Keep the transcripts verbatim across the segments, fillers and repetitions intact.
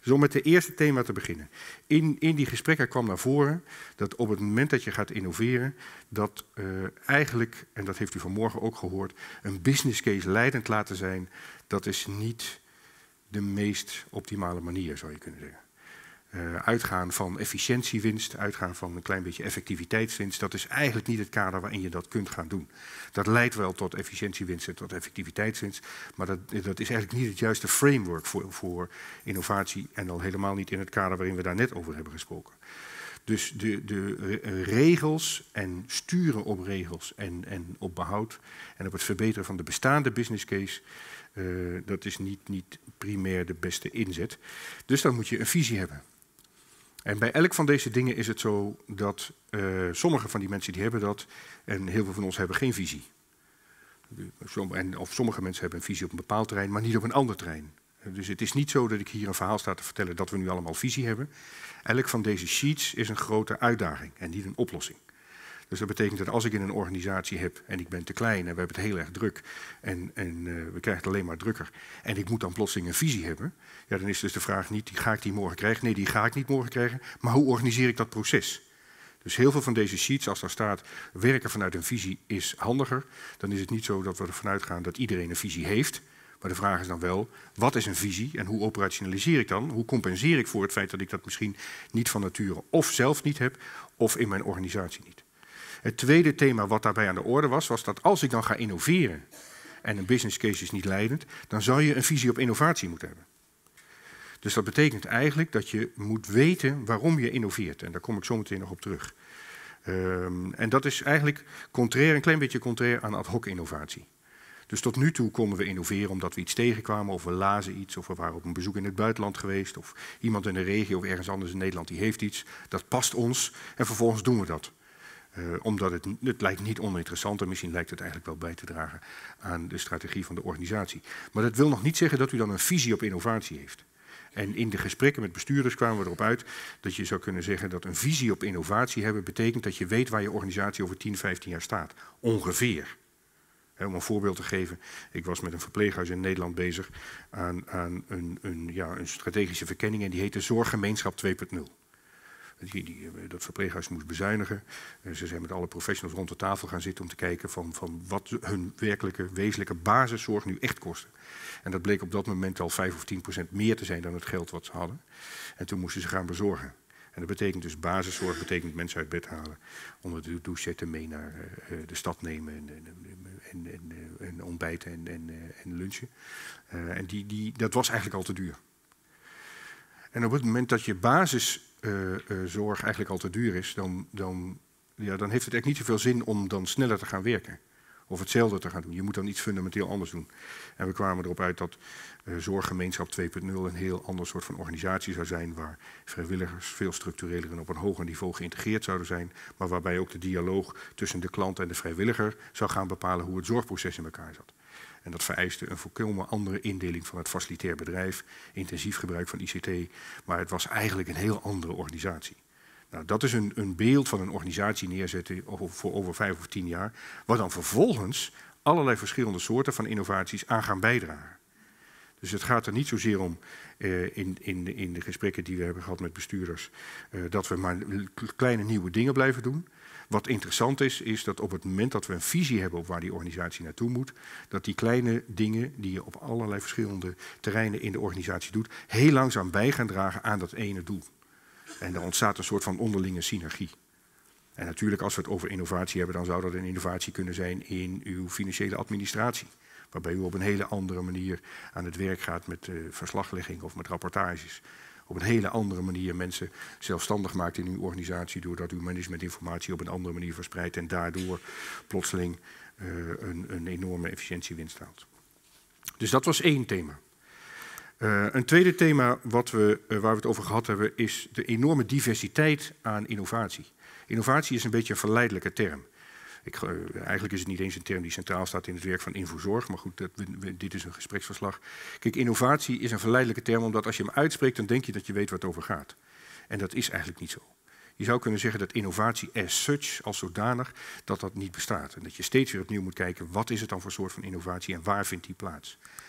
Dus om met het eerste thema te beginnen. In, in die gesprekken kwam naar voren dat op het moment dat je gaat innoveren, dat uh, eigenlijk, en dat heeft u vanmorgen ook gehoord, een business case leidend laten zijn, dat is niet de meest optimale manier, zou je kunnen zeggen. Uh, uitgaan van efficiëntiewinst, uitgaan van een klein beetje effectiviteitswinst, dat is eigenlijk niet het kader waarin je dat kunt gaan doen. Dat leidt wel tot efficiëntiewinst en tot effectiviteitswinst, maar dat, dat is eigenlijk niet het juiste framework voor, voor innovatie en al helemaal niet in het kader waarin we daar net over hebben gesproken. Dus de, de regels en sturen op regels en, en op behoud en op het verbeteren van de bestaande business case, uh, dat is niet, niet primair de beste inzet. Dus dan moet je een visie hebben. En bij elk van deze dingen is het zo dat uh, sommige van die mensen die hebben dat en heel veel van ons hebben geen visie. En, of sommige mensen hebben een visie op een bepaald terrein, maar niet op een ander terrein. Dus het is niet zo dat ik hier een verhaal sta te vertellen dat we nu allemaal visie hebben. Elk van deze sheets is een grote uitdaging en niet een oplossing. Dus dat betekent dat als ik in een organisatie heb en ik ben te klein en we hebben het heel erg druk en, en uh, we krijgen het alleen maar drukker en ik moet dan plotseling een visie hebben, ja, dan is dus de vraag niet, ga ik die morgen krijgen? Nee, die ga ik niet morgen krijgen, maar hoe organiseer ik dat proces? Dus heel veel van deze sheets, als daar staat werken vanuit een visie is handiger, dan is het niet zo dat we ervan uitgaan dat iedereen een visie heeft. Maar de vraag is dan wel, wat is een visie en hoe operationaliseer ik dan? Hoe compenseer ik voor het feit dat ik dat misschien niet van nature of zelf niet heb of in mijn organisatie niet? Het tweede thema wat daarbij aan de orde was, was dat als ik dan ga innoveren en een business case is niet leidend, dan zou je een visie op innovatie moeten hebben. Dus dat betekent eigenlijk dat je moet weten waarom je innoveert. En daar kom ik zo meteen nog op terug. Um, en dat is eigenlijk contrair, een klein beetje contrair aan ad hoc innovatie. Dus tot nu toe konden we innoveren omdat we iets tegenkwamen of we lazen iets of we waren op een bezoek in het buitenland geweest of iemand in de regio of ergens anders in Nederland die heeft iets. Dat past ons en vervolgens doen we dat. Uh, omdat het, het lijkt niet oninteressant en misschien lijkt het eigenlijk wel bij te dragen aan de strategie van de organisatie. Maar dat wil nog niet zeggen dat u dan een visie op innovatie heeft. En in de gesprekken met bestuurders kwamen we erop uit dat je zou kunnen zeggen dat een visie op innovatie hebben betekent dat je weet waar je organisatie over tien, vijftien jaar staat. Ongeveer. He, om een voorbeeld te geven, ik was met een verpleeghuis in Nederland bezig aan, aan een, een, ja, een strategische verkenning en die heette Zorggemeenschap twee punt nul. Die, die, dat verpleeghuis moest bezuinigen. Ze zijn met alle professionals rond de tafel gaan zitten om te kijken van, van wat hun werkelijke, wezenlijke basiszorg nu echt kostte. En dat bleek op dat moment al vijf of tien procent meer te zijn dan het geld wat ze hadden. En toen moesten ze gaan bezorgen. En dat betekent dus basiszorg, betekent mensen uit bed halen, onder de douche zetten, mee naar uh, de stad nemen en, en, en, en, en ontbijten en, en, en lunchen. Uh, en die, die, dat was eigenlijk al te duur. En op het moment dat je basiszorg uh, eigenlijk al te duur is, dan, dan, ja, dan heeft het echt niet zoveel zin om dan sneller te gaan werken. Of hetzelfde te gaan doen. Je moet dan iets fundamenteel anders doen. En we kwamen erop uit dat uh, Zorggemeenschap twee punt nul een heel ander soort van organisatie zou zijn, waar vrijwilligers veel structureler en op een hoger niveau geïntegreerd zouden zijn, maar waarbij ook de dialoog tussen de klant en de vrijwilliger zou gaan bepalen hoe het zorgproces in elkaar zat. En dat vereiste een volkomen andere indeling van het facilitair bedrijf, intensief gebruik van I C T, maar het was eigenlijk een heel andere organisatie. Nou, dat is een, een beeld van een organisatie neerzetten voor over vijf of tien jaar, waar dan vervolgens allerlei verschillende soorten van innovaties aan gaan bijdragen. Dus het gaat er niet zozeer om uh, in, in, in de gesprekken die we hebben gehad met bestuurders, uh, dat we maar kleine nieuwe dingen blijven doen. Wat interessant is, is dat op het moment dat we een visie hebben op waar die organisatie naartoe moet, dat die kleine dingen die je op allerlei verschillende terreinen in de organisatie doet, heel langzaam bij gaan dragen aan dat ene doel. En er ontstaat een soort van onderlinge synergie. En natuurlijk, als we het over innovatie hebben, dan zou dat een innovatie kunnen zijn in uw financiële administratie. Waarbij u op een hele andere manier aan het werk gaat met uh, verslaglegging of met rapportages. Op een hele andere manier mensen zelfstandig maakt in uw organisatie, doordat uw managementinformatie op een andere manier verspreidt en daardoor plotseling uh, een, een enorme efficiëntiewinst haalt. Dus dat was één thema. Uh, een tweede thema wat we, uh, waar we het over gehad hebben is de enorme diversiteit aan innovatie. Innovatie is een beetje een verleidelijke term. Ik, uh, eigenlijk is het niet eens een term die centraal staat in het werk van Infozorg, maar goed, dat, we, dit is een gespreksverslag. Kijk, innovatie is een verleidelijke term, omdat als je hem uitspreekt, dan denk je dat je weet waar het over gaat. En dat is eigenlijk niet zo. Je zou kunnen zeggen dat innovatie as such, als zodanig, dat dat niet bestaat. En dat je steeds weer opnieuw moet kijken, wat is het dan voor soort van innovatie en waar vindt die plaats?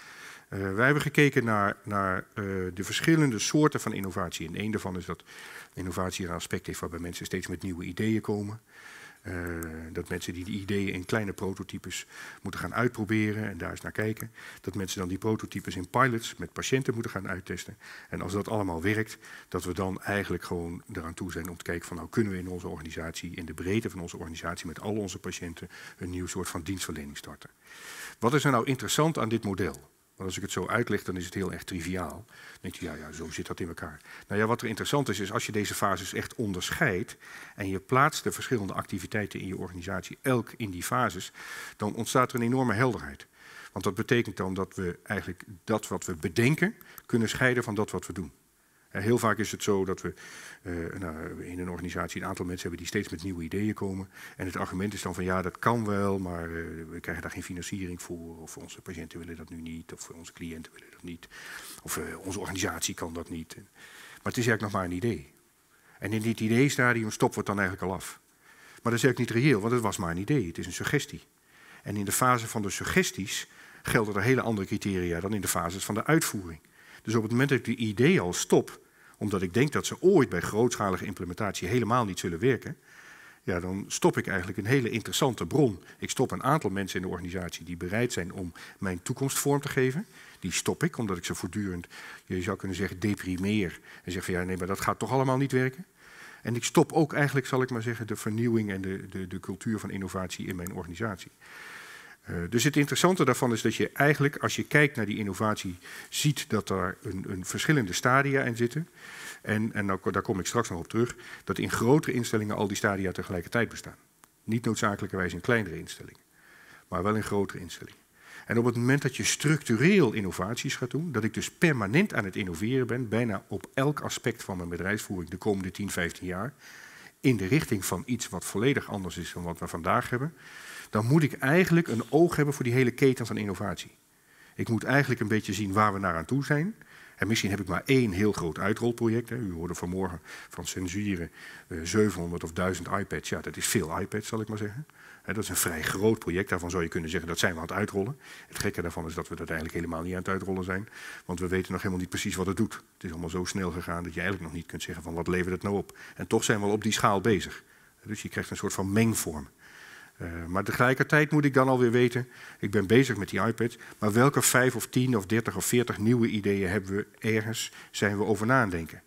Uh, wij hebben gekeken naar, naar uh, de verschillende soorten van innovatie. En één daarvan is dat innovatie een aspect heeft waarbij mensen steeds met nieuwe ideeën komen. Uh, dat mensen die die ideeën in kleine prototypes moeten gaan uitproberen en daar eens naar kijken. Dat mensen dan die prototypes in pilots met patiënten moeten gaan uittesten. En als dat allemaal werkt, dat we dan eigenlijk gewoon eraan toe zijn om te kijken van nou kunnen we in onze organisatie, in de breedte van onze organisatie met al onze patiënten een nieuw soort van dienstverlening starten. Wat is er nou interessant aan dit model? Want als ik het zo uitleg, dan is het heel erg triviaal. Dan denk je, ja, ja, zo zit dat in elkaar. Nou ja, wat er interessant is, is als je deze fases echt onderscheidt en je plaatst de verschillende activiteiten in je organisatie, elk in die fases, dan ontstaat er een enorme helderheid. Want dat betekent dan dat we eigenlijk dat wat we bedenken, kunnen scheiden van dat wat we doen. Heel vaak is het zo dat we uh, nou, in een organisatie een aantal mensen hebben die steeds met nieuwe ideeën komen. En het argument is dan van ja, dat kan wel, maar uh, we krijgen daar geen financiering voor. Of onze patiënten willen dat nu niet, of onze cliënten willen dat niet. Of uh, onze organisatie kan dat niet. Maar het is eigenlijk nog maar een idee. En in dit idee-stadium stoppen we het dan eigenlijk al af. Maar dat is eigenlijk niet reëel, want het was maar een idee. Het is een suggestie. En in de fase van de suggesties gelden er hele andere criteria dan in de fases van de uitvoering. Dus op het moment dat ik de idee al stop, omdat ik denk dat ze ooit bij grootschalige implementatie helemaal niet zullen werken, ja, dan stop ik eigenlijk een hele interessante bron. Ik stop een aantal mensen in de organisatie die bereid zijn om mijn toekomst vorm te geven. Die stop ik, omdat ik ze voortdurend, je zou kunnen zeggen, deprimeer. En zeg van ja, nee, maar dat gaat toch allemaal niet werken. En ik stop ook eigenlijk, zal ik maar zeggen, de vernieuwing en de, de, de cultuur van innovatie in mijn organisatie. Uh, dus het interessante daarvan is dat je eigenlijk, als je kijkt naar die innovatie, ziet dat daar een, een verschillende stadia in zitten. En, en nou, daar kom ik straks nog op terug, dat in grotere instellingen al die stadia tegelijkertijd bestaan. Niet noodzakelijkerwijs in kleinere instellingen, maar wel in grotere instellingen. En op het moment dat je structureel innovaties gaat doen, dat ik dus permanent aan het innoveren ben, bijna op elk aspect van mijn bedrijfsvoering de komende tien, vijftien jaar, in de richting van iets wat volledig anders is dan wat we vandaag hebben, dan moet ik eigenlijk een oog hebben voor die hele keten van innovatie. Ik moet eigenlijk een beetje zien waar we naar aan toe zijn. En misschien heb ik maar één heel groot uitrolproject. Hè. U hoorde vanmorgen van censuren uh, zevenhonderd of duizend iPads. Ja, dat is veel iPads, zal ik maar zeggen. Hè, dat is een vrij groot project. Daarvan zou je kunnen zeggen, dat zijn we aan het uitrollen. Het gekke daarvan is dat we dat eigenlijk helemaal niet aan het uitrollen zijn. Want we weten nog helemaal niet precies wat het doet. Het is allemaal zo snel gegaan dat je eigenlijk nog niet kunt zeggen van wat levert het nou op. En toch zijn we al op die schaal bezig. Dus je krijgt een soort van mengvorm. Uh, maar tegelijkertijd moet ik dan alweer weten, ik ben bezig met die iPads, maar welke vijf of tien of dertig of veertig nieuwe ideeën hebben we ergens, zijn we over na aan denken.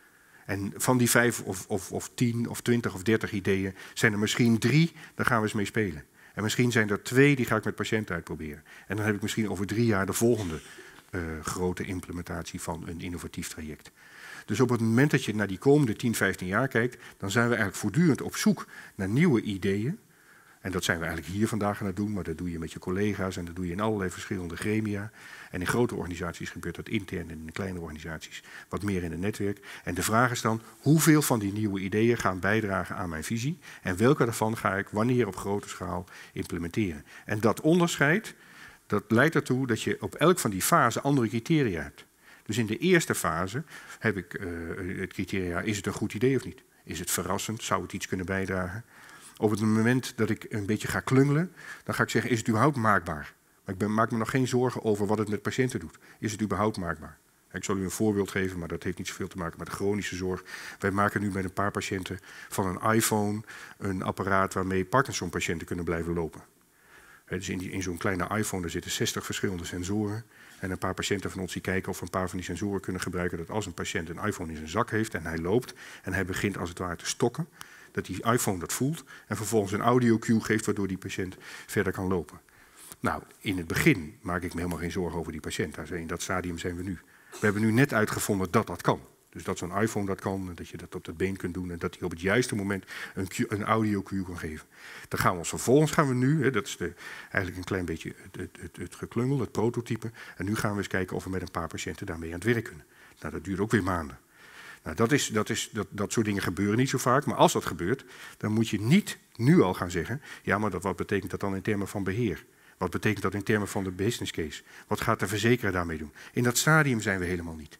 En van die vijf of, of, of tien of twintig of dertig ideeën zijn er misschien drie, daar gaan we eens mee spelen. En misschien zijn er twee, die ga ik met patiënten uitproberen. En dan heb ik misschien over drie jaar de volgende uh, grote implementatie van een innovatief traject. Dus op het moment dat je naar die komende tien, vijftien jaar kijkt, dan zijn we eigenlijk voortdurend op zoek naar nieuwe ideeën. En dat zijn we eigenlijk hier vandaag aan het doen, maar dat doe je met je collega's en dat doe je in allerlei verschillende gremia. En in grote organisaties gebeurt dat intern en in kleine organisaties wat meer in een netwerk. En de vraag is dan, hoeveel van die nieuwe ideeën gaan bijdragen aan mijn visie? En welke daarvan ga ik wanneer op grote schaal implementeren? En dat onderscheid, dat leidt ertoe dat je op elk van die fasen andere criteria hebt. Dus in de eerste fase heb ik uh, het criteria, is het een goed idee of niet? Is het verrassend? Zou het iets kunnen bijdragen? Op het moment dat ik een beetje ga klungelen, dan ga ik zeggen, is het überhaupt maakbaar? Maar ik ben, maak me nog geen zorgen over wat het met patiënten doet. Is het überhaupt maakbaar? Ik zal u een voorbeeld geven, maar dat heeft niet zoveel te maken met de chronische zorg. Wij maken nu met een paar patiënten van een iPhone een apparaat waarmee Parkinson-patiënten kunnen blijven lopen. Dus in, die, in zo'n kleine iPhone daar zitten zestig verschillende sensoren. En een paar patiënten van ons die kijken of we een paar van die sensoren kunnen gebruiken, dat als een patiënt een iPhone in zijn zak heeft en hij loopt en hij begint als het ware te stokken, dat die iPhone dat voelt en vervolgens een audio cue geeft waardoor die patiënt verder kan lopen. Nou, in het begin maak ik me helemaal geen zorgen over die patiënt. In dat stadium zijn we nu. We hebben nu net uitgevonden dat dat kan. Dus dat zo'n iPhone dat kan, dat je dat op het been kunt doen en dat hij op het juiste moment een, een audio cue kan geven. Dan gaan we ons vervolgens gaan we nu, hè, dat is de, eigenlijk een klein beetje het, het, het, het geklungel, het prototype. En nu gaan we eens kijken of we met een paar patiënten daarmee aan het werk kunnen. Nou, dat duurt ook weer maanden. Nou, dat, is, dat, is, dat, dat soort dingen gebeuren niet zo vaak, maar als dat gebeurt, dan moet je niet nu al gaan zeggen, ja, maar dat, wat betekent dat dan in termen van beheer? Wat betekent dat in termen van de business case? Wat gaat de verzekeraar daarmee doen? In dat stadium zijn we helemaal niet.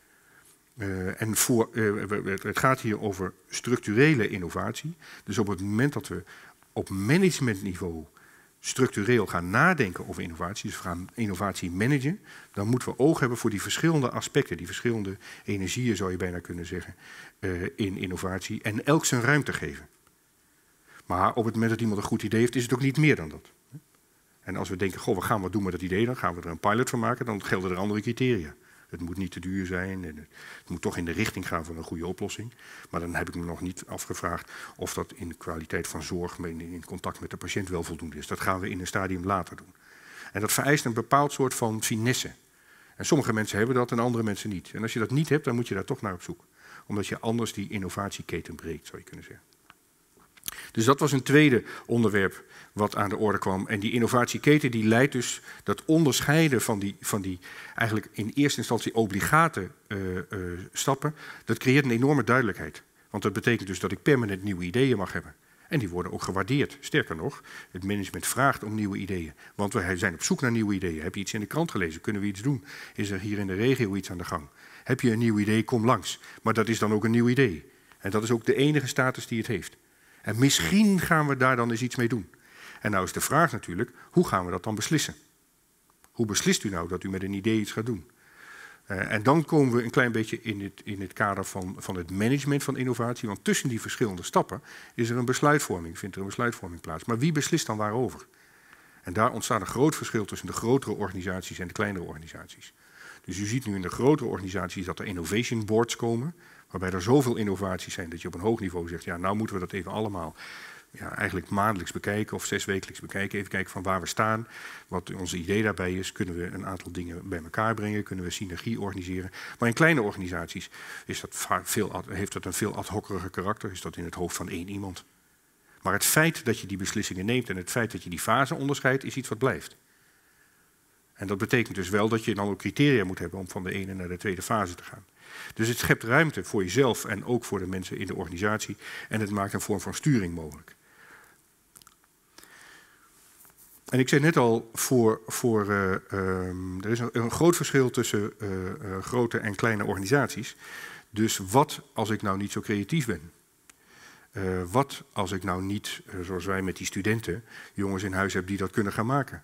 Uh, en voor, uh, het gaat hier over structurele innovatie. Dus op het moment dat we op managementniveau structureel gaan nadenken over innovatie, dus we gaan innovatie managen, dan moeten we oog hebben voor die verschillende aspecten, die verschillende energieën zou je bijna kunnen zeggen, uh, in innovatie en elk zijn ruimte geven. Maar op het moment dat iemand een goed idee heeft, is het ook niet meer dan dat. En als we denken, goh, we gaan wat doen met dat idee, dan gaan we er een pilot van maken, dan gelden er andere criteria. Het moet niet te duur zijn, en het moet toch in de richting gaan van een goede oplossing. Maar dan heb ik me nog niet afgevraagd of dat in de kwaliteit van zorg, in contact met de patiënt wel voldoende is. Dat gaan we in een stadium later doen. En dat vereist een bepaald soort van finesse. En sommige mensen hebben dat en andere mensen niet. En als je dat niet hebt, dan moet je daar toch naar op zoek. Omdat je anders die innovatieketen breekt, zou je kunnen zeggen. Dus dat was een tweede onderwerp wat aan de orde kwam. En die innovatieketen die leidt dus dat onderscheiden van die, van die eigenlijk in eerste instantie obligate uh, uh, stappen. Dat creëert een enorme duidelijkheid. Want dat betekent dus dat ik permanent nieuwe ideeën mag hebben. En die worden ook gewaardeerd. Sterker nog, het management vraagt om nieuwe ideeën. Want we zijn op zoek naar nieuwe ideeën. Heb je iets in de krant gelezen? Kunnen we iets doen? Is er hier in de regio iets aan de gang? Heb je een nieuw idee? Kom langs. Maar dat is dan ook een nieuw idee. En dat is ook de enige status die het heeft. En misschien gaan we daar dan eens iets mee doen. En nou is de vraag natuurlijk, hoe gaan we dat dan beslissen? Hoe beslist u nou dat u met een idee iets gaat doen? Uh, en dan komen we een klein beetje in het, in het kader van, van het management van innovatie. Want tussen die verschillende stappen is er een besluitvorming, vindt er een besluitvorming plaats. Maar wie beslist dan waarover? En daar ontstaat een groot verschil tussen de grotere organisaties en de kleinere organisaties. Dus u ziet nu in de grotere organisaties dat er innovation boards komen, waarbij er zoveel innovaties zijn dat je op een hoog niveau zegt, ja, nou moeten we dat even allemaal ja, eigenlijk maandelijks bekijken of zeswekelijks bekijken. Even kijken van waar we staan, wat onze idee daarbij is. Kunnen we een aantal dingen bij elkaar brengen, kunnen we synergie organiseren. Maar in kleine organisaties is dat vaak veel, heeft dat een veel ad hoceriger karakter, is dat in het hoofd van één iemand. Maar het feit dat je die beslissingen neemt en het feit dat je die fase onderscheidt, is iets wat blijft. En dat betekent dus wel dat je dan ook criteria moet hebben om van de ene naar de tweede fase te gaan. Dus het schept ruimte voor jezelf en ook voor de mensen in de organisatie. En het maakt een vorm van sturing mogelijk. En ik zei net al, voor, voor, uh, um, er is een, een groot verschil tussen uh, uh, grote en kleine organisaties. Dus wat als ik nou niet zo creatief ben? Uh, wat als ik nou niet, uh, zoals wij met die studenten, jongens in huis heb die dat kunnen gaan maken?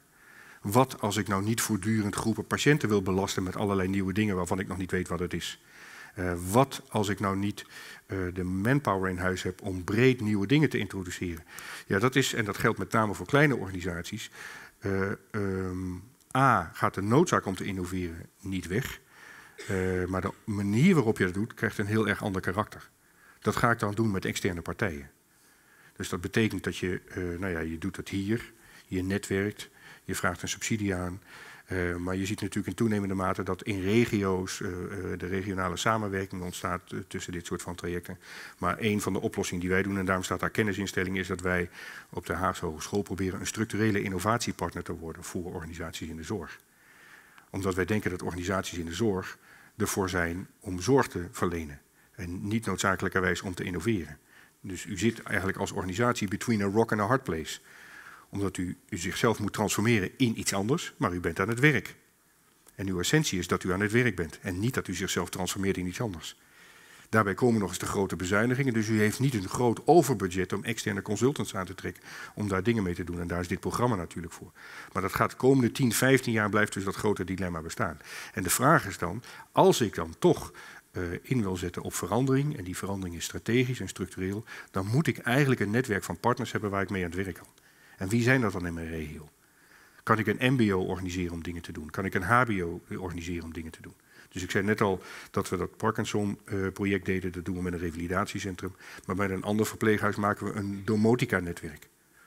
Wat als ik nou niet voortdurend groepen patiënten wil belasten met allerlei nieuwe dingen waarvan ik nog niet weet wat het is? Uh, wat als ik nou niet uh, de manpower in huis heb om breed nieuwe dingen te introduceren? Ja, dat is, en dat geldt met name voor kleine organisaties. Uh, um, A, gaat de noodzaak om te innoveren niet weg. Uh, maar de manier waarop je dat doet, krijgt een heel erg ander karakter. Dat ga ik dan doen met externe partijen. Dus dat betekent dat je, uh, nou ja, je doet dat hier, je netwerkt, je vraagt een subsidie aan. Uh, maar je ziet natuurlijk in toenemende mate dat in regio's uh, uh, de regionale samenwerking ontstaat uh, tussen dit soort van trajecten. Maar een van de oplossingen die wij doen, en daarom staat daar kennisinstelling, is dat wij op de Haagse Hogeschool proberen een structurele innovatiepartner te worden voor organisaties in de zorg. Omdat wij denken dat organisaties in de zorg ervoor zijn om zorg te verlenen. En niet noodzakelijkerwijs om te innoveren. Dus u zit eigenlijk als organisatie between a rock and a hard place. Omdat u, u zichzelf moet transformeren in iets anders, maar u bent aan het werk. En uw essentie is dat u aan het werk bent en niet dat u zichzelf transformeert in iets anders. Daarbij komen nog eens de grote bezuinigingen, dus u heeft niet een groot overbudget om externe consultants aan te trekken om daar dingen mee te doen. En daar is dit programma natuurlijk voor. Maar dat gaat de komende tien, vijftien jaar blijft dus dat grote dilemma bestaan. En de vraag is dan, als ik dan toch uh, in wil zetten op verandering, en die verandering is strategisch en structureel, dan moet ik eigenlijk een netwerk van partners hebben waar ik mee aan het werk kan. En wie zijn dat dan in mijn regio? Kan ik een M B O organiseren om dingen te doen? Kan ik een H B O organiseren om dingen te doen? Dus ik zei net al dat we dat Parkinson-project deden. Dat doen we met een revalidatiecentrum. Maar bij een ander verpleeghuis maken we een domotica-netwerk.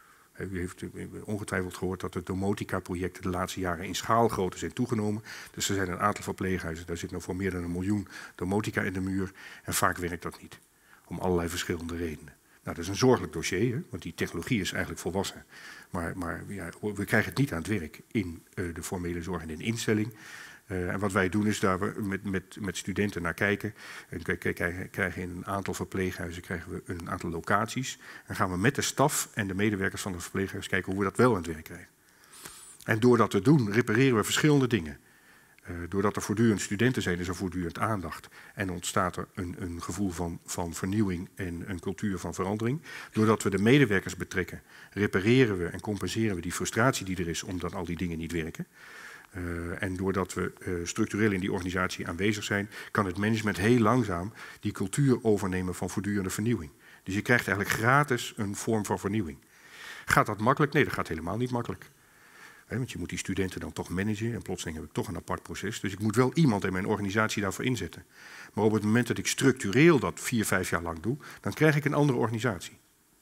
U heeft ongetwijfeld gehoord dat de domotica-projecten de laatste jaren in schaalgrootte zijn toegenomen. Dus er zijn een aantal verpleeghuizen, daar zit nog voor meer dan een miljoen domotica in de muur. En vaak werkt dat niet, om allerlei verschillende redenen. Nou, dat is een zorgelijk dossier, hè, want die technologie is eigenlijk volwassen. Maar, maar ja, we krijgen het niet aan het werk in uh, de formele zorg en in de instelling. Uh, en wat wij doen is daar we met, met, met studenten naar kijken. En krijgen, krijgen in een aantal verpleeghuizen krijgen we een aantal locaties. En gaan we met de staf en de medewerkers van het verpleeghuis kijken hoe we dat wel aan het werk krijgen. En door dat te doen repareren we verschillende dingen. Uh, doordat er voortdurend studenten zijn, is er voortdurend aandacht. En ontstaat er een, een gevoel van, van vernieuwing en een cultuur van verandering. Doordat we de medewerkers betrekken, repareren we en compenseren we die frustratie die er is omdat al die dingen niet werken. Uh, en doordat we uh, structureel in die organisatie aanwezig zijn, kan het management heel langzaam die cultuur overnemen van voortdurende vernieuwing. Dus je krijgt eigenlijk gratis een vorm van vernieuwing. Gaat dat makkelijk? Nee, dat gaat helemaal niet makkelijk. He, want je moet die studenten dan toch managen en plotseling heb ik toch een apart proces. Dus ik moet wel iemand in mijn organisatie daarvoor inzetten. Maar op het moment dat ik structureel dat vier, vijf jaar lang doe, dan krijg ik een andere organisatie.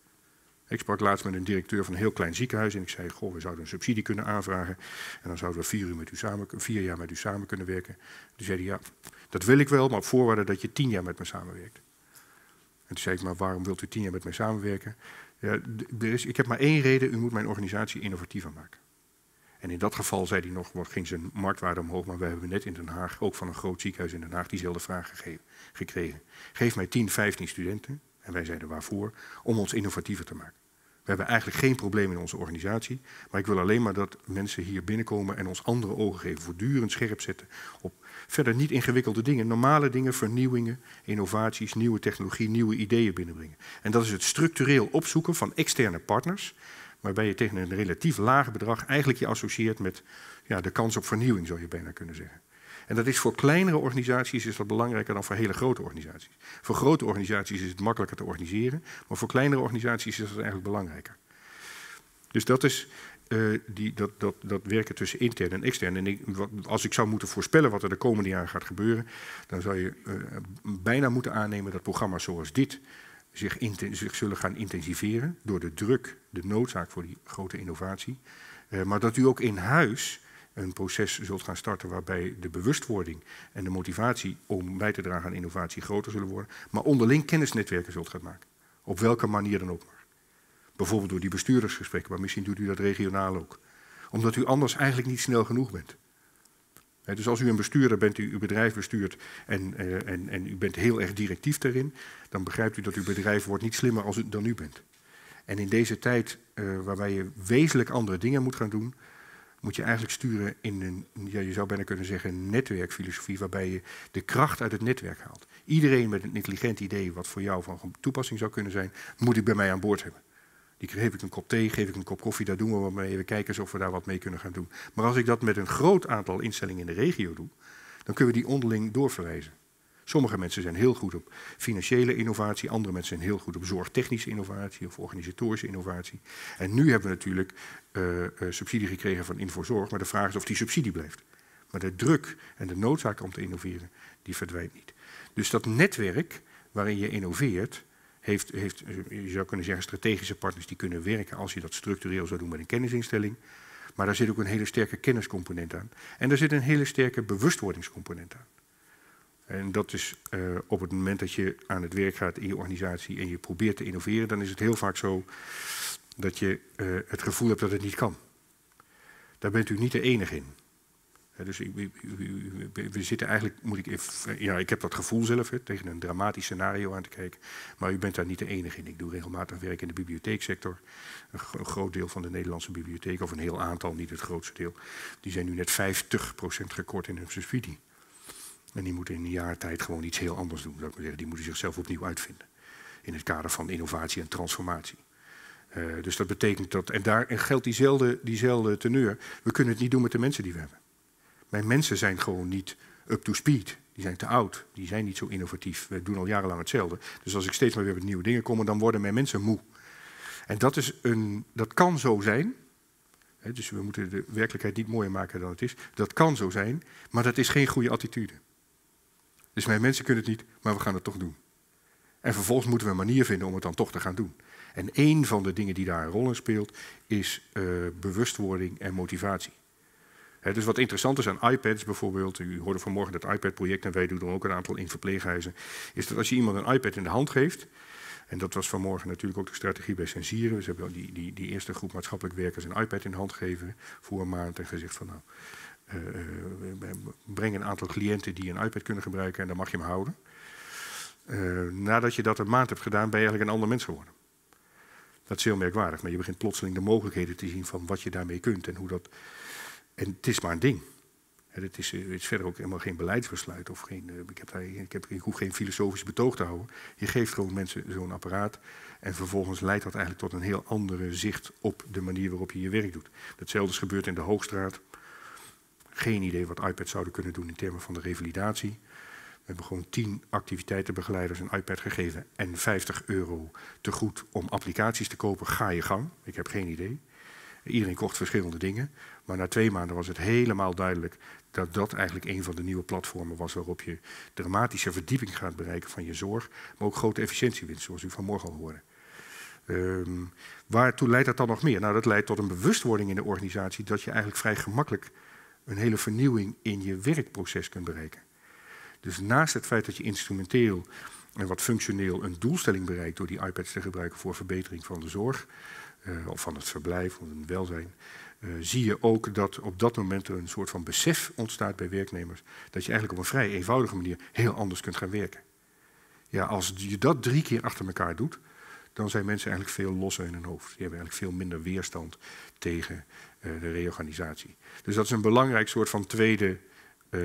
Ik sprak laatst met een directeur van een heel klein ziekenhuis en ik zei, goh, we zouden een subsidie kunnen aanvragen. En dan zouden we vier, uur met u samen, vier jaar met u samen kunnen werken. Toen zei hij, ja, dat wil ik wel, maar op voorwaarde dat je tien jaar met me samenwerkt. En toen zei ik, maar waarom wilt u tien jaar met mij samenwerken? Ja, er is, ik heb maar één reden, u moet mijn organisatie innovatiever maken. En in dat geval, zei hij nog, ging zijn marktwaarde omhoog, maar we hebben net in Den Haag, ook van een groot ziekenhuis in Den Haag, diezelfde vraag gegeven, gekregen. Geef mij tien, vijftien studenten, en wij zeiden waarvoor, om ons innovatiever te maken. We hebben eigenlijk geen probleem in onze organisatie, maar ik wil alleen maar dat mensen hier binnenkomen en ons andere ogen geven, voortdurend scherp zetten op verder niet ingewikkelde dingen, normale dingen, vernieuwingen, innovaties, nieuwe technologie, nieuwe ideeën binnenbrengen. En dat is het structureel opzoeken van externe partners, waarbij je tegen een relatief laag bedrag eigenlijk je associeert met ja, de kans op vernieuwing, zou je bijna kunnen zeggen. En dat is voor kleinere organisaties is dat belangrijker dan voor hele grote organisaties. Voor grote organisaties is het makkelijker te organiseren, maar voor kleinere organisaties is dat eigenlijk belangrijker. Dus dat is uh, die, dat, dat, dat werken tussen intern en extern. En ik, wat, als ik zou moeten voorspellen wat er de komende jaren gaat gebeuren, dan zou je uh, bijna moeten aannemen dat programma's zoals dit zich, zich zullen gaan intensiveren door de druk, de noodzaak voor die grote innovatie. Uh, maar dat u ook in huis een proces zult gaan starten waarbij de bewustwording en de motivatie om bij te dragen aan innovatie groter zullen worden, maar onderling kennisnetwerken zult gaan maken. Op welke manier dan ook maar. Bijvoorbeeld door die bestuurdersgesprekken, maar misschien doet u dat regionaal ook. Omdat u anders eigenlijk niet snel genoeg bent. He, dus als u een bestuurder bent die uw bedrijf bestuurt en, uh, en, en u bent heel erg directief daarin, dan begrijpt u dat uw bedrijf wordt niet slimmer als u, dan u bent. En in deze tijd uh, waarbij je wezenlijk andere dingen moet gaan doen, moet je eigenlijk sturen in een, ja, je zou bijna kunnen zeggen, een netwerkfilosofie waarbij je de kracht uit het netwerk haalt. Iedereen met een intelligent idee wat voor jou van toepassing zou kunnen zijn, moet ik bij mij aan boord hebben. Die geef ik een kop thee, geef ik een kop koffie, daar doen we wat mee. We kijken eens of we daar wat mee kunnen gaan doen. Maar als ik dat met een groot aantal instellingen in de regio doe, dan kunnen we die onderling doorverwijzen. Sommige mensen zijn heel goed op financiële innovatie, andere mensen zijn heel goed op zorgtechnische innovatie of organisatorische innovatie. En nu hebben we natuurlijk uh, uh, subsidie gekregen van Infozorg, maar de vraag is of die subsidie blijft. Maar de druk en de noodzaak om te innoveren, die verdwijnt niet. Dus dat netwerk waarin je innoveert, heeft, heeft, je zou kunnen zeggen, strategische partners die kunnen werken als je dat structureel zou doen met een kennisinstelling. Maar daar zit ook een hele sterke kenniscomponent aan. En daar zit een hele sterke bewustwordingscomponent aan. En dat is uh, op het moment dat je aan het werk gaat in je organisatie en je probeert te innoveren, dan is het heel vaak zo dat je uh, het gevoel hebt dat het niet kan. Daar bent u niet de enige in. Uh, dus ik, we, we zitten eigenlijk, moet ik even, ja, ik heb dat gevoel zelf, he, tegen een dramatisch scenario aan te kijken, maar u bent daar niet de enige in. Ik doe regelmatig werk in de bibliotheeksector. Een, een groot deel van de Nederlandse bibliotheken, of een heel aantal, niet het grootste deel, die zijn nu net vijftig procent gekort in hun subsidie. En die moeten in een jaar tijd gewoon iets heel anders doen, zou ik maar zeggen. Die moeten zichzelf opnieuw uitvinden. In het kader van innovatie en transformatie. Uh, dus dat betekent dat, en daar geldt diezelfde, diezelfde teneur. We kunnen het niet doen met de mensen die we hebben. Mijn mensen zijn gewoon niet up to speed. Die zijn te oud. Die zijn niet zo innovatief. We doen al jarenlang hetzelfde. Dus als ik steeds maar weer met nieuwe dingen kom, dan worden mijn mensen moe. En dat, is een, dat kan zo zijn. He, dus we moeten de werkelijkheid niet mooier maken dan het is. Dat kan zo zijn, maar dat is geen goede attitude. Dus mijn mensen kunnen het niet, maar we gaan het toch doen. En vervolgens moeten we een manier vinden om het dan toch te gaan doen. En één van de dingen die daar een rol in speelt, is uh, bewustwording en motivatie. He, dus wat interessant is aan iPads bijvoorbeeld, u hoorde vanmorgen dat iPad-project en wij doen er ook een aantal in verpleeghuizen, is dat als je iemand een iPad in de hand geeft, en dat was vanmorgen natuurlijk ook de strategie bij Sensieren, dus we hebben die, die, die eerste groep maatschappelijk werkers een iPad in de hand gegeven voor een maand en gezegd van nou, Uh, breng een aantal cliënten die een iPad kunnen gebruiken en dan mag je hem houden. Uh, nadat je dat een maand hebt gedaan, ben je eigenlijk een ander mens geworden. Dat is heel merkwaardig, maar je begint plotseling de mogelijkheden te zien van wat je daarmee kunt en hoe dat. En het is maar een ding. Het is, het is verder ook helemaal geen beleidsbesluit. Of geen, ik, heb daar, ik, heb, ik hoef geen filosofisch betoog te houden. Je geeft gewoon mensen zo'n apparaat. En vervolgens leidt dat eigenlijk tot een heel andere zicht op de manier waarop je je werk doet. Hetzelfde is gebeurd in de Hoogstraat. Geen idee wat iPads zouden kunnen doen in termen van de revalidatie. We hebben gewoon tien activiteitenbegeleiders een iPad gegeven en vijftig euro te goed om applicaties te kopen. Ga je gang. Ik heb geen idee. Iedereen kocht verschillende dingen. Maar na twee maanden was het helemaal duidelijk dat dat eigenlijk een van de nieuwe platformen was waarop je dramatische verdieping gaat bereiken van je zorg, maar ook grote efficiëntiewinst, zoals u vanmorgen al hoorde. Um, waartoe leidt dat dan nog meer? Nou, dat leidt tot een bewustwording in de organisatie dat je eigenlijk vrij gemakkelijk een hele vernieuwing in je werkproces kunt bereiken. Dus naast het feit dat je instrumenteel en wat functioneel een doelstelling bereikt door die iPads te gebruiken voor verbetering van de zorg, uh, of van het verblijf, of het welzijn, uh, zie je ook dat op dat moment er een soort van besef ontstaat bij werknemers dat je eigenlijk op een vrij eenvoudige manier heel anders kunt gaan werken. Ja, als je dat drie keer achter elkaar doet, dan zijn mensen eigenlijk veel losser in hun hoofd. Die hebben eigenlijk veel minder weerstand tegen uh, de reorganisatie. Dus dat is een belangrijk soort van tweede. Uh,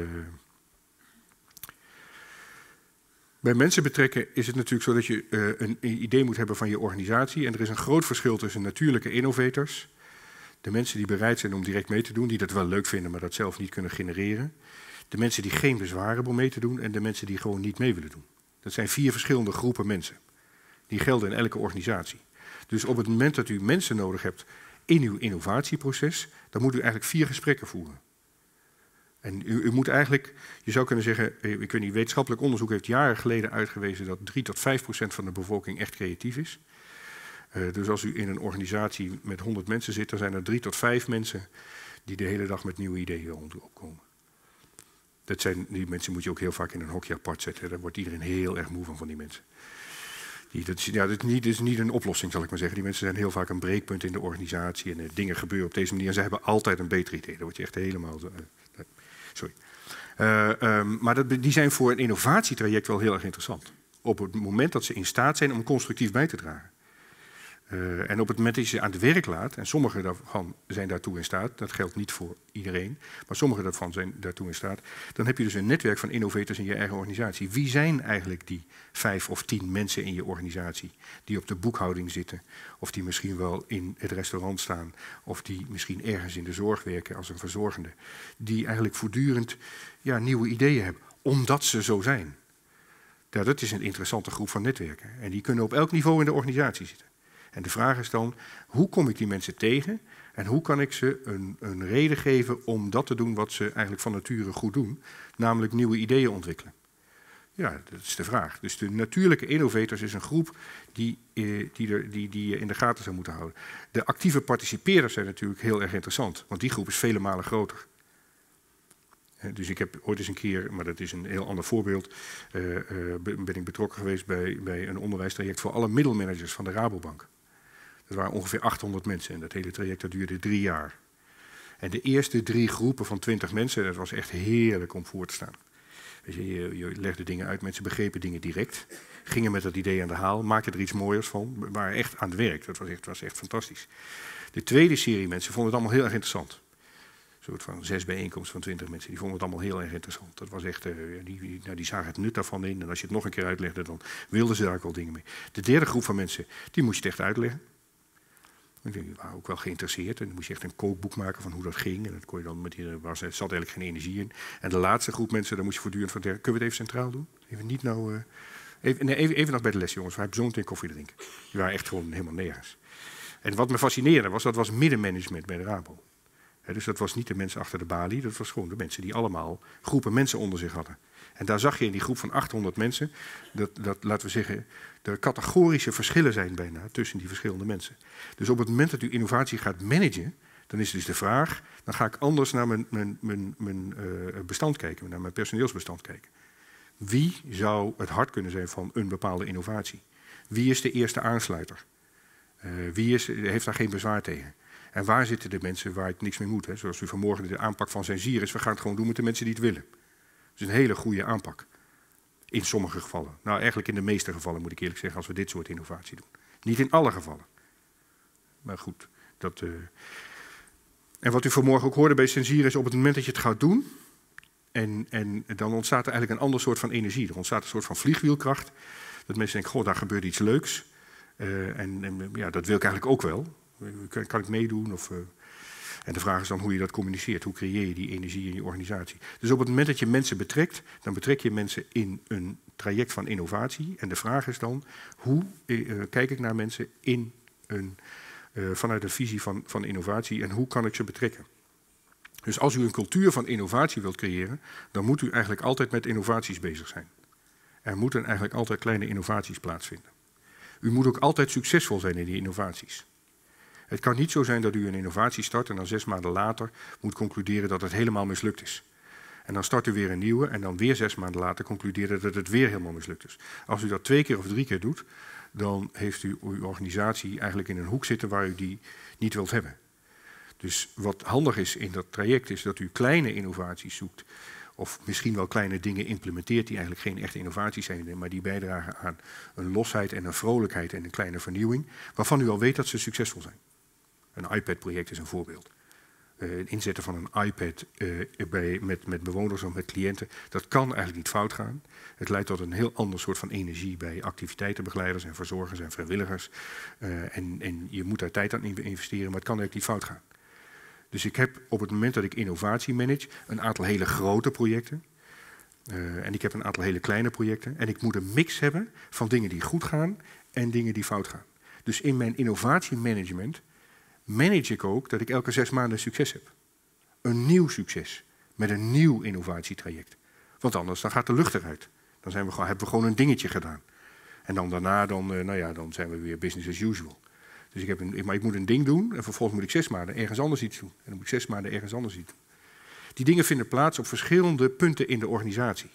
Bij mensen betrekken is het natuurlijk zo dat je uh, een idee moet hebben van je organisatie. En er is een groot verschil tussen natuurlijke innovators, de mensen die bereid zijn om direct mee te doen, die dat wel leuk vinden, maar dat zelf niet kunnen genereren. De mensen die geen bezwaar hebben om mee te doen en de mensen die gewoon niet mee willen doen. Dat zijn vier verschillende groepen mensen. Die gelden in elke organisatie. Dus op het moment dat u mensen nodig hebt in uw innovatieproces, dan moet u eigenlijk vier gesprekken voeren. En u, u moet eigenlijk, je zou kunnen zeggen, ik weet niet, wetenschappelijk onderzoek heeft jaren geleden uitgewezen dat drie tot vijf procent van de bevolking echt creatief is. Uh, dus als u in een organisatie met honderd mensen zit, dan zijn er drie tot vijf mensen die de hele dag met nieuwe ideeën opkomen. Dat zijn, die mensen moet je ook heel vaak in een hokje apart zetten. Daar wordt iedereen heel erg moe van, van die mensen. Die, dat, is, ja, dat, is niet, dat is niet een oplossing, zal ik maar zeggen. Die mensen zijn heel vaak een breekpunt in de organisatie en uh, dingen gebeuren op deze manier. En ze hebben altijd een beter idee. Daar word je echt helemaal... Uh, Sorry. Uh, um, maar dat, die zijn voor een innovatietraject wel heel erg interessant. Op het moment dat ze in staat zijn om constructief bij te dragen. Uh, en op het moment dat je ze aan het werk laat, en sommigen daarvan zijn daartoe in staat, dat geldt niet voor iedereen, maar sommigen daarvan zijn daartoe in staat, dan heb je dus een netwerk van innovators in je eigen organisatie. Wie zijn eigenlijk die vijf of tien mensen in je organisatie die op de boekhouding zitten, of die misschien wel in het restaurant staan, of die misschien ergens in de zorg werken als een verzorgende, die eigenlijk voortdurend ja, nieuwe ideeën hebben, omdat ze zo zijn. Ja, dat is een interessante groep van netwerken. En die kunnen op elk niveau in de organisatie zitten. En de vraag is dan, hoe kom ik die mensen tegen en hoe kan ik ze een, een reden geven om dat te doen wat ze eigenlijk van nature goed doen, namelijk nieuwe ideeën ontwikkelen. Ja, dat is de vraag. Dus de natuurlijke innovators is een groep die, eh, die, er, die, die je in de gaten zou moeten houden. De actieve participeerders zijn natuurlijk heel erg interessant, want die groep is vele malen groter. Dus ik heb ooit eens een keer, maar dat is een heel ander voorbeeld, uh, uh, ben ik betrokken geweest bij, bij een onderwijstraject voor alle middelmanagers van de Rabobank. Dat waren ongeveer achthonderd mensen en dat hele traject dat duurde drie jaar. En de eerste drie groepen van twintig mensen, dat was echt heerlijk om voor te staan. Weet je, je, je legde dingen uit, mensen begrepen dingen direct, gingen met dat idee aan de haal, maakten er iets mooiers van, waren echt aan het werk. Dat was echt, was echt fantastisch. De tweede serie mensen vonden het allemaal heel erg interessant. Een soort van zes bijeenkomsten van twintig mensen, die vonden het allemaal heel erg interessant. Dat was echt, uh, die, nou, die zagen het nut daarvan in en als je het nog een keer uitlegde, dan wilden ze daar ook wel dingen mee. De derde groep van mensen, die moest je het echt uitleggen. Die waren ook wel geïnteresseerd en dan moest je echt een kookboek maken van hoe dat ging. En dat kon je dan met die, er was, er zat eigenlijk geen energie in. En de laatste groep mensen, daar moest je voortdurend van zeggen, kunnen we het even centraal doen? Even niet nou, uh, even, nee, even, even nog bij de les jongens, we hebben zo meteen koffie drinken. Die waren echt gewoon helemaal nergens. En wat me fascineerde was, dat was middenmanagement bij de Rabo. He, dus dat was niet de mensen achter de balie, dat was gewoon de mensen die allemaal groepen mensen onder zich hadden. En daar zag je in die groep van achthonderd mensen, dat, dat laten we zeggen, er categorische verschillen zijn bijna tussen die verschillende mensen. Dus op het moment dat u innovatie gaat managen, dan is dus de vraag, dan ga ik anders naar mijn, mijn, mijn, mijn uh, bestand kijken, naar mijn personeelsbestand kijken. Wie zou het hart kunnen zijn van een bepaalde innovatie? Wie is de eerste aansluiter? Uh, wie is, heeft daar geen bezwaar tegen? En waar zitten de mensen waar ik niks mee moet? Hè? Zoals u vanmorgen de aanpak van Zensier is, we gaan het gewoon doen met de mensen die het willen. Dat is een hele goede aanpak. In sommige gevallen. Nou, eigenlijk in de meeste gevallen moet ik eerlijk zeggen, als we dit soort innovatie doen. Niet in alle gevallen. Maar goed, dat... Uh... En wat u vanmorgen ook hoorde bij Zensier is, op het moment dat je het gaat doen, En, en dan ontstaat er eigenlijk een ander soort van energie. Er ontstaat een soort van vliegwielkracht. Dat mensen denken, goh, daar gebeurt iets leuks. Uh, en, en ja, dat wil ik eigenlijk ook wel. Kan, kan ik meedoen? Of, uh... En de vraag is dan hoe je dat communiceert. Hoe creëer je die energie in je organisatie? Dus op het moment dat je mensen betrekt, dan betrek je mensen in een traject van innovatie. En de vraag is dan, hoe uh, kijk ik naar mensen in een, uh, vanuit een visie van, van innovatie en hoe kan ik ze betrekken? Dus als u een cultuur van innovatie wilt creëren, dan moet u eigenlijk altijd met innovaties bezig zijn. Er moeten eigenlijk altijd kleine innovaties plaatsvinden. U moet ook altijd succesvol zijn in die innovaties. Het kan niet zo zijn dat u een innovatie start en dan zes maanden later moet concluderen dat het helemaal mislukt is. En dan start u weer een nieuwe en dan weer zes maanden later concluderen dat het weer helemaal mislukt is. Als u dat twee keer of drie keer doet, dan heeft u uw organisatie eigenlijk in een hoek zitten waar u die niet wilt hebben. Dus wat handig is in dat traject is dat u kleine innovaties zoekt. Of misschien wel kleine dingen implementeert die eigenlijk geen echte innovaties zijn, maar die bijdragen aan een losheid en een vrolijkheid en een kleine vernieuwing, waarvan u al weet dat ze succesvol zijn. Een iPad-project is een voorbeeld. Uh, het inzetten van een iPad uh, bij, met, met bewoners of met cliënten, dat kan eigenlijk niet fout gaan. Het leidt tot een heel ander soort van energie bij activiteitenbegeleiders en verzorgers en vrijwilligers. Uh, en, en je moet daar tijd aan investeren, maar het kan eigenlijk niet fout gaan. Dus ik heb op het moment dat ik innovatie manage een aantal hele grote projecten. Uh, en ik heb een aantal hele kleine projecten. En ik moet een mix hebben van dingen die goed gaan en dingen die fout gaan. Dus in mijn innovatiemanagement manage ik ook dat ik elke zes maanden succes heb. Een nieuw succes met een nieuw innovatietraject. Want anders dan gaat de lucht eruit. Dan zijn we gewoon, hebben we gewoon een dingetje gedaan. En dan daarna dan, uh, nou ja, dan zijn we weer business as usual. Dus ik heb een, maar ik moet een ding doen en vervolgens moet ik zes maanden ergens anders iets doen. En dan moet ik zes maanden ergens anders iets doen. Die dingen vinden plaats op verschillende punten in de organisatie.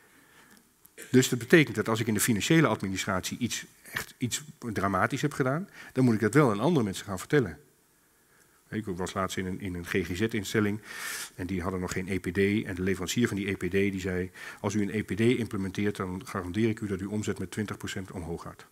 Dus dat betekent dat als ik in de financiële administratie iets, echt iets dramatisch heb gedaan, dan moet ik dat wel aan andere mensen gaan vertellen. Ik was laatst in een, in een G G Z-instelling en die hadden nog geen E P D. En de leverancier van die E P D die zei, als u een E P D implementeert, dan garandeer ik u dat uw omzet met twintig procent omhoog gaat.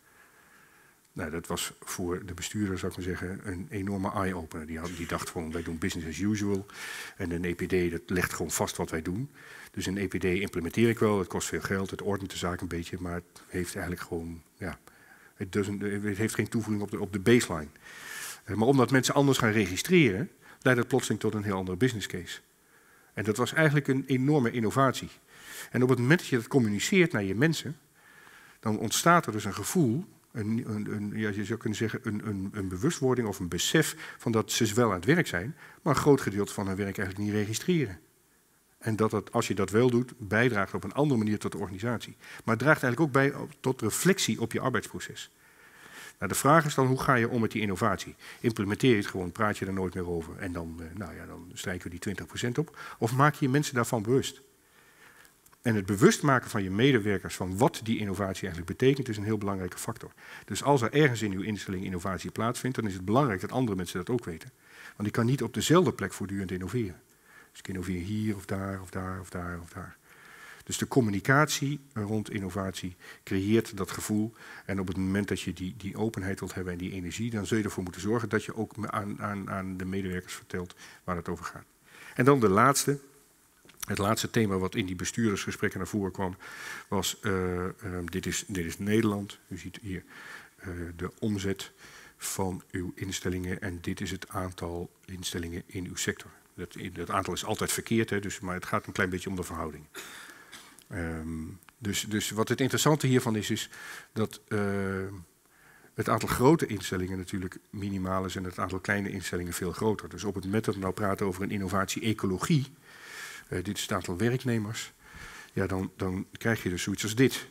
Nou, dat was voor de bestuurder, zou ik maar zeggen, een enorme eye-opener. Die, die dacht gewoon, wij doen business as usual. En een E P D, dat legt gewoon vast wat wij doen. Dus een E P D implementeer ik wel, het kost veel geld, het ordent de zaak een beetje, maar het heeft eigenlijk gewoon, ja, het, doesn't, het heeft geen toevoeging op de, op de baseline. Maar omdat mensen anders gaan registreren, leidt het plotseling tot een heel andere business case. En dat was eigenlijk een enorme innovatie. En op het moment dat je dat communiceert naar je mensen, dan ontstaat er dus een gevoel, een, een, een, ja, je zou kunnen zeggen een, een, een bewustwording of een besef van dat ze wel aan het werk zijn, maar een groot gedeelte van hun werk eigenlijk niet registreren. En dat het, als je dat wel doet, bijdraagt op een andere manier tot de organisatie. Maar het draagt eigenlijk ook bij tot reflectie op je arbeidsproces. Nou, de vraag is dan, hoe ga je om met die innovatie? Implementeer je het gewoon, praat je er nooit meer over en dan, nou ja, dan strijken we die twintig procent op? Of maak je je mensen daarvan bewust? En het bewust maken van je medewerkers van wat die innovatie eigenlijk betekent, is een heel belangrijke factor. Dus als er ergens in uw instelling innovatie plaatsvindt, dan is het belangrijk dat andere mensen dat ook weten. Want ik kan niet op dezelfde plek voortdurend innoveren. Dus ik innoveer hier of daar of daar of daar of daar. Dus de communicatie rond innovatie creëert dat gevoel. En op het moment dat je die, die openheid wilt hebben en die energie, dan zul je ervoor moeten zorgen dat je ook aan, aan, aan de medewerkers vertelt waar het over gaat. En dan de laatste. Het laatste thema wat in die bestuurdersgesprekken naar voren kwam, was, uh, uh, dit, is, dit is Nederland. U ziet hier uh, de omzet van uw instellingen en dit is het aantal instellingen in uw sector. Dat, dat aantal is altijd verkeerd, hè, dus, maar het gaat een klein beetje om de verhouding. Um, dus, dus wat het interessante hiervan is, is dat uh, het aantal grote instellingen natuurlijk minimaal is en het aantal kleine instellingen veel groter. Dus op het moment dat we nou praten over een innovatie-ecologie, uh, dit is het aantal werknemers, ja, dan, dan krijg je dus zoiets als dit.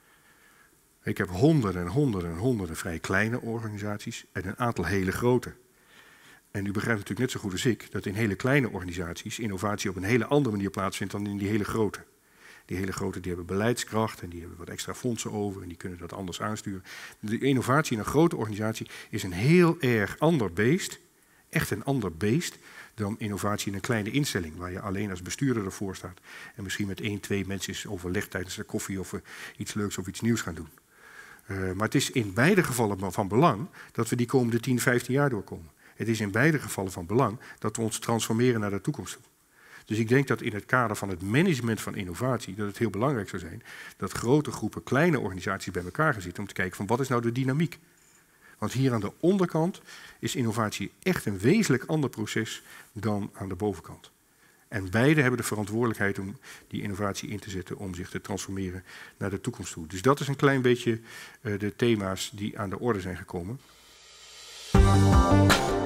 Ik heb honderden en honderden en honderden vrij kleine organisaties en een aantal hele grote. En u begrijpt natuurlijk net zo goed als ik dat in hele kleine organisaties innovatie op een hele andere manier plaatsvindt dan in die hele grote. Die hele grote die hebben beleidskracht en die hebben wat extra fondsen over en die kunnen dat anders aansturen. De innovatie in een grote organisatie is een heel erg ander beest, echt een ander beest, dan innovatie in een kleine instelling, waar je alleen als bestuurder ervoor staat en misschien met één, twee mensen is overlegd tijdens de koffie of we iets leuks of iets nieuws gaan doen. Uh, maar het is in beide gevallen van belang dat we die komende tien, vijftien jaar doorkomen. Het is in beide gevallen van belang dat we ons transformeren naar de toekomst toe. Dus ik denk dat in het kader van het management van innovatie, dat het heel belangrijk zou zijn dat grote groepen kleine organisaties bij elkaar gaan zitten om te kijken van wat is nou de dynamiek. Want hier aan de onderkant is innovatie echt een wezenlijk ander proces dan aan de bovenkant. En beide hebben de verantwoordelijkheid om die innovatie in te zetten om zich te transformeren naar de toekomst toe. Dus dat is een klein beetje uh, de thema's die aan de orde zijn gekomen.